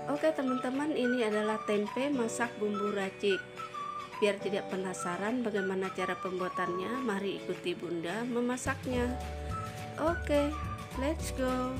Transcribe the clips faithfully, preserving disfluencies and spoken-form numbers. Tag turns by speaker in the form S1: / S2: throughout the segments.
S1: Oke teman-teman, ini adalah tempe masak bumbu racik. Biar tidak penasaran bagaimana cara pembuatannya, mari ikuti Bunda memasaknya. Oke, let's go.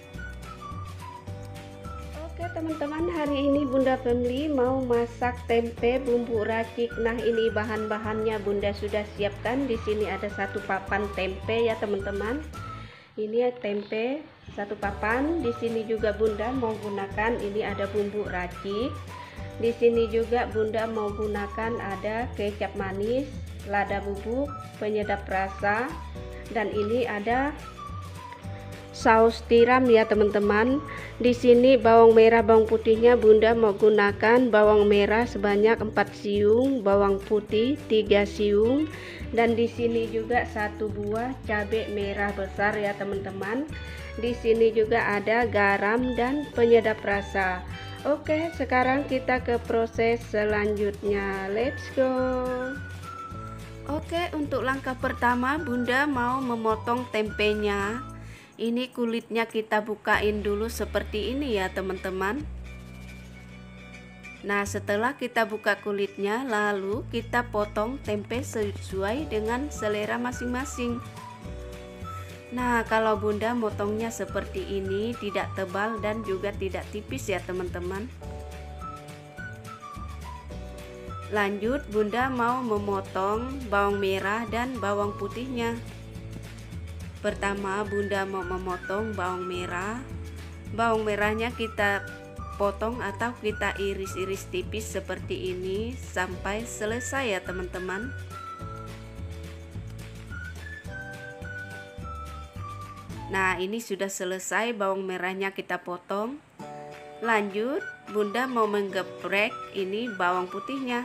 S1: Oke teman-teman, hari ini Bunda Family mau masak tempe bumbu racik. Nah, ini bahan-bahannya Bunda sudah siapkan. Di sini ada satu papan tempe ya teman-teman. Ini ya tempe satu papan. Di sini juga Bunda mau gunakan, ini ada bumbu racik. Di sini juga Bunda mau gunakan ada kecap manis, lada bubuk, penyedap rasa, dan ini ada saus tiram ya teman-teman. Di sini bawang merah, bawang putihnya Bunda mau gunakan bawang merah sebanyak empat siung, bawang putih tiga siung, dan di sini juga satu buah cabai merah besar ya teman-teman. Di sini juga ada garam dan penyedap rasa. Oke, sekarang kita ke proses selanjutnya. Let's go. Oke, untuk langkah pertama Bunda mau memotong tempenya. Ini kulitnya kita bukain dulu seperti ini ya teman-teman. Nah, setelah kita buka kulitnya, lalu kita potong tempe sesuai dengan selera masing-masing. Nah, kalau Bunda motongnya seperti ini, tidak tebal dan juga tidak tipis ya teman-teman. Lanjut, Bunda mau memotong bawang merah dan bawang putihnya. Pertama, Bunda mau memotong bawang merah. Bawang merahnya kita potong atau kita iris-iris tipis seperti ini sampai selesai ya teman-teman. Nah, ini sudah selesai bawang merahnya kita potong. Lanjut, Bunda mau menggeprek ini bawang putihnya.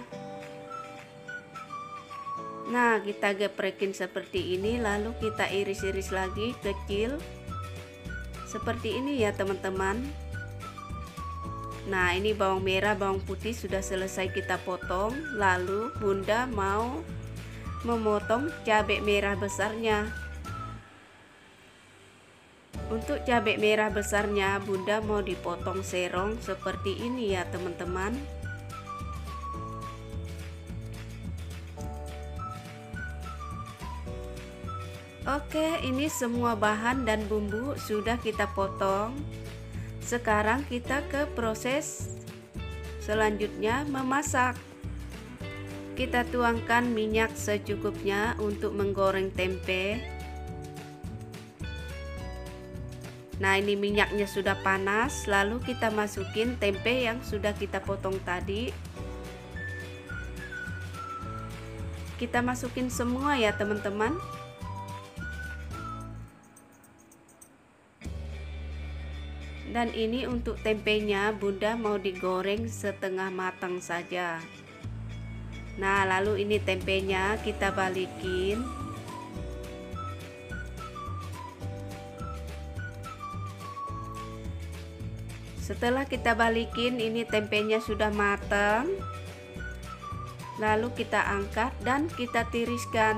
S1: Nah, kita geprekin seperti ini, lalu kita iris-iris lagi kecil seperti ini ya teman-teman. Nah, ini bawang merah, bawang putih sudah selesai kita potong. Lalu Bunda mau memotong cabai merah besarnya. Untuk cabai merah besarnya Bunda mau dipotong serong seperti ini ya teman-teman. Oke, ini semua bahan dan bumbu sudah kita potong. Sekarang kita ke proses selanjutnya, memasak. Kita tuangkan minyak secukupnya untuk menggoreng tempe. Nah, ini minyaknya sudah panas, lalu kita masukin tempe yang sudah kita potong tadi. Kita masukin semua ya teman-teman. Dan ini untuk tempenya Bunda mau digoreng setengah matang saja. Nah, lalu ini tempenya kita balikin. Setelah kita balikin, ini tempenya sudah matang. Lalu kita angkat dan kita tiriskan.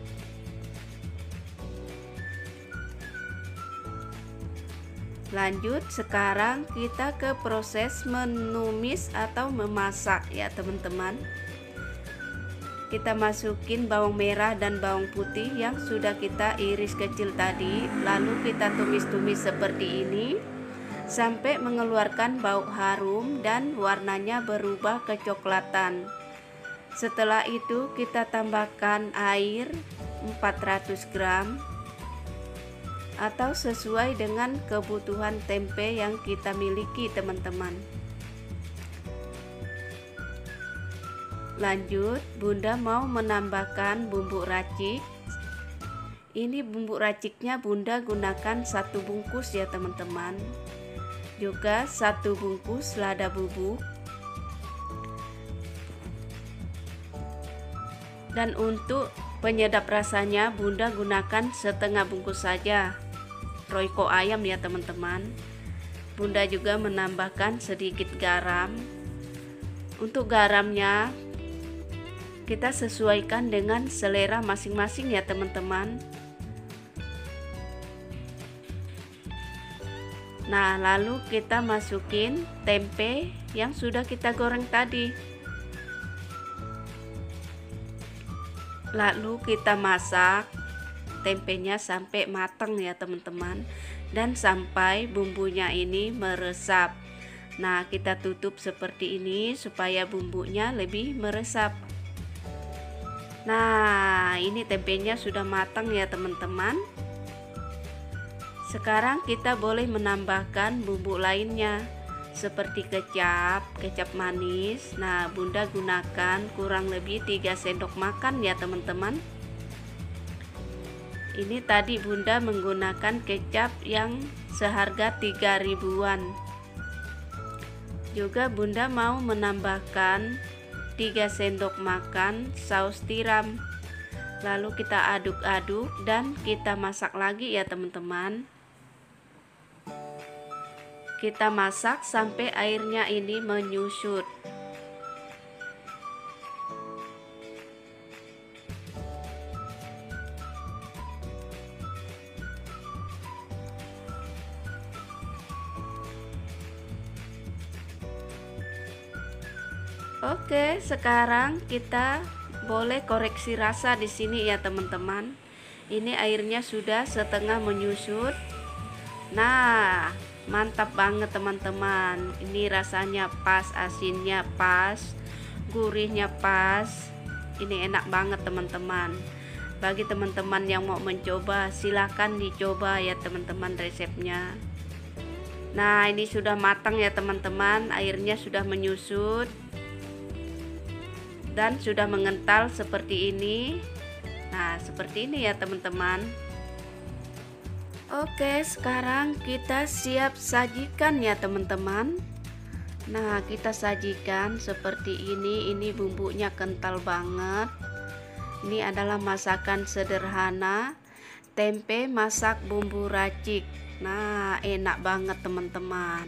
S1: Lanjut, sekarang kita ke proses menumis atau memasak ya teman-teman. Kita masukin bawang merah dan bawang putih yang sudah kita iris kecil tadi. Lalu kita tumis-tumis seperti ini sampai mengeluarkan bau harum dan warnanya berubah kecoklatan. Setelah itu kita tambahkan air empat ratus gram atau sesuai dengan kebutuhan tempe yang kita miliki teman-teman. Lanjut, Bunda mau menambahkan bumbu racik. Ini bumbu raciknya Bunda gunakan satu bungkus ya teman-teman. Juga satu bungkus lada bubuk. Dan untuk penyedap rasanya Bunda gunakan setengah bungkus saja. Royco ayam ya teman-teman. Bunda juga menambahkan sedikit garam. Untuk garamnya kita sesuaikan dengan selera masing-masing ya teman-teman. Nah, lalu kita masukin tempe yang sudah kita goreng tadi. Lalu kita masak tempenya sampai matang ya teman-teman, dan sampai bumbunya ini meresap. Nah, kita tutup seperti ini supaya bumbunya lebih meresap. Nah, ini tempenya sudah matang ya teman-teman. Sekarang kita boleh menambahkan bumbu lainnya seperti kecap, kecap manis. Nah, Bunda gunakan kurang lebih tiga sendok makan ya teman-teman. Ini tadi Bunda menggunakan kecap yang seharga tiga ribuan. Juga Bunda mau menambahkan tiga sendok makan saus tiram. Lalu kita aduk-aduk dan kita masak lagi ya teman-teman. Kita masak sampai airnya ini menyusut. Oke, sekarang kita boleh koreksi rasa di sini ya teman-teman. Ini airnya sudah setengah menyusut. Nah, mantap banget teman-teman. Ini rasanya pas, asinnya pas, gurihnya pas. Ini enak banget teman-teman. Bagi teman-teman yang mau mencoba, silahkan dicoba ya teman-teman resepnya. Nah, ini sudah matang ya teman-teman. Airnya sudah menyusut dan sudah mengental seperti ini. Nah, seperti ini ya teman-teman. Oke, sekarang kita siap sajikan ya teman-teman. Nah, kita sajikan seperti ini. Ini bumbunya kental banget. Ini adalah masakan sederhana, tempe masak bumbu racik. Nah, enak banget teman-teman.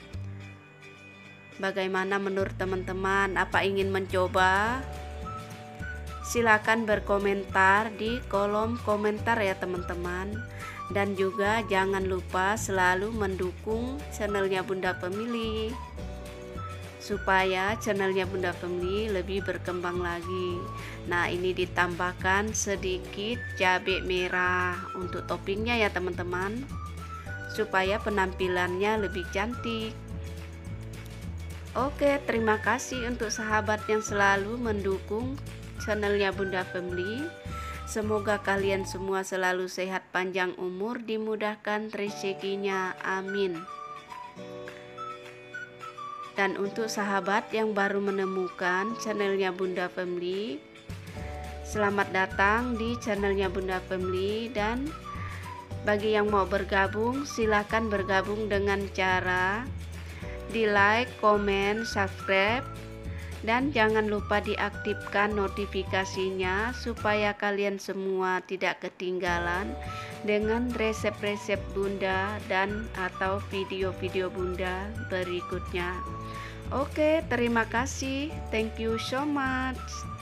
S1: Bagaimana menurut teman-teman? Apa ingin mencoba? Silakan berkomentar di kolom komentar ya teman-teman. Dan juga jangan lupa selalu mendukung channelnya Bunda Pemili, supaya channelnya Bunda Pemili lebih berkembang lagi. Nah, ini ditambahkan sedikit cabai merah untuk toppingnya ya teman-teman, supaya penampilannya lebih cantik. Oke, terima kasih untuk sahabat yang selalu mendukung channelnya Bunda Pemili. Semoga kalian semua selalu sehat, panjang umur, dimudahkan rezekinya, amin. Dan untuk sahabat yang baru menemukan channelnya Bunda Pemili, selamat datang di channelnya Bunda Pemili. Dan bagi yang mau bergabung, silahkan bergabung dengan cara di like, komen, subscribe, dan jangan lupa diaktifkan notifikasinya supaya kalian semua tidak ketinggalan dengan resep-resep Bunda dan atau video-video Bunda berikutnya. Oke, terima kasih. Thank you so much.